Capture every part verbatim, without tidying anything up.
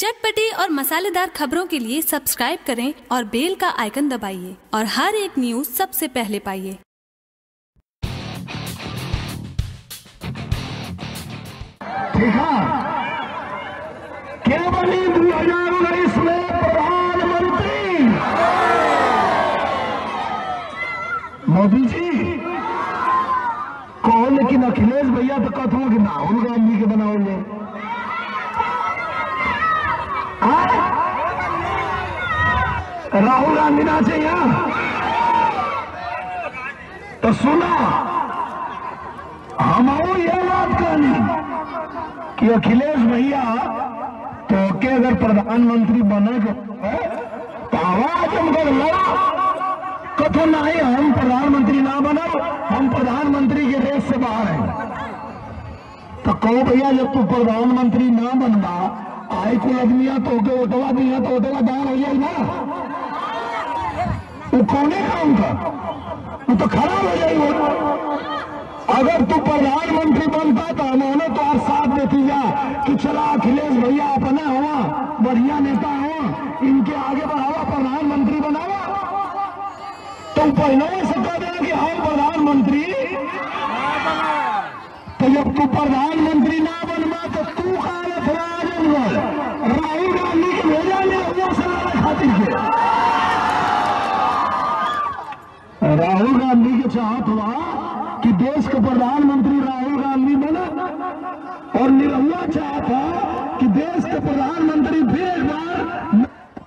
चटपटी और मसालेदार खबरों के लिए सब्सक्राइब करें और बेल का आइकन दबाइए और हर एक न्यूज सबसे पहले पाइए। ठीक है, क्या बनी दो हजार उन्नीस में प्रधानमंत्री मोदी जी कहो, लेकिन अखिलेश भैया तो कथों कि राहुल गांधी के बनाओ ले राहुल गांधी ना चाहिए तो सुना हम ये बात कहनी कि अखिलेश भैया तो के अगर प्रधानमंत्री बने तो आवाज हम कर लड़ा कथो नहीं हम प्रधानमंत्री ना बनो, हम प्रधानमंत्री के रेस से बाहर हैं। तो कहो भैया जब तू प्रधानमंत्री ना बनवा आई को आदमिया तो के उठवा दिया तो उठवा दान हो जाए ना, वो कौने काम का वो तो खराब हो जाएगी। अगर तू प्रधानमंत्री बनता तो उन्होंने तो आप साथ देती जा कि चला अखिलेश भैया अपना हुआ बढ़िया नेता हुआ, इनके आगे बढ़ावा प्रधानमंत्री बनावा, तो पहले से कह देना कि हम प्रधानमंत्री। तो जब तू प्रधानमंत्री ना बनवा तो तू कालत राजन राहुल गांधी के भेजा ले वो सलाह खातिर के राहुल गांधी के चाहत हुआ कि देश के प्रधानमंत्री राहुल गांधी बने और निरहुआ चाहत था कि देश के प्रधानमंत्री फिर एक बार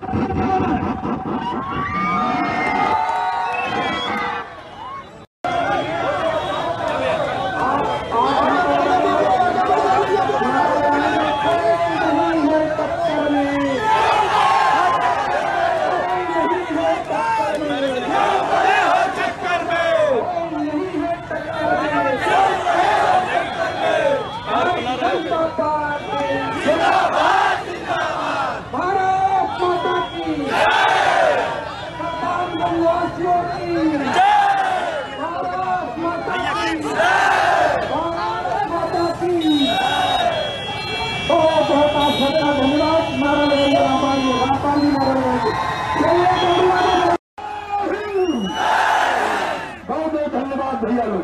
बहुत बहुत धन्यवाद भैया लोग।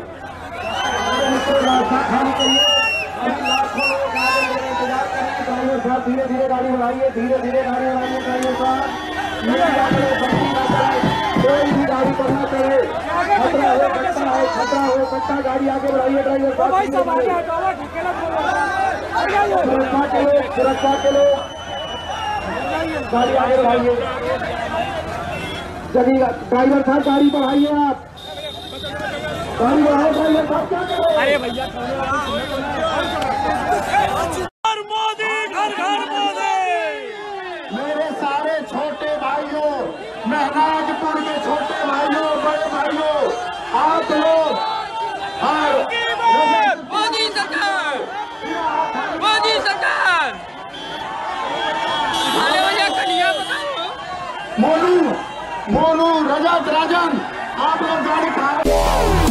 धीरे धीरे गाड़ी बढ़ाइए, धीरे धीरे गाड़ी बढ़ाइए, ड्राइवर साहब कोई भी गाड़ी बढ़ना चाहिए, खतरा हो कट्टा हो खतरा हो कट्टा गाड़ी आगे बढ़ाइए, ड्राइवर साहब सुरक्षा के लोग सुरक्षा के लोग गाड़ी आगे बढ़ाइए, चलिए ड्राइवर साहब गाड़ी बढ़ाइए, आप गाड़ी बढ़ाओ ड्राइवर साहब क्या करें। अरे भैया घर मोदी घर घर मोदी। मेरे सारे छोटे भाइयों, महराजपुर के छोटे भाइयों बड़े भाइयों, आप लोग और मोदी सरकार मोदी सरकार मोनू मोनू रजत राजन आप लोग गाड़ी खा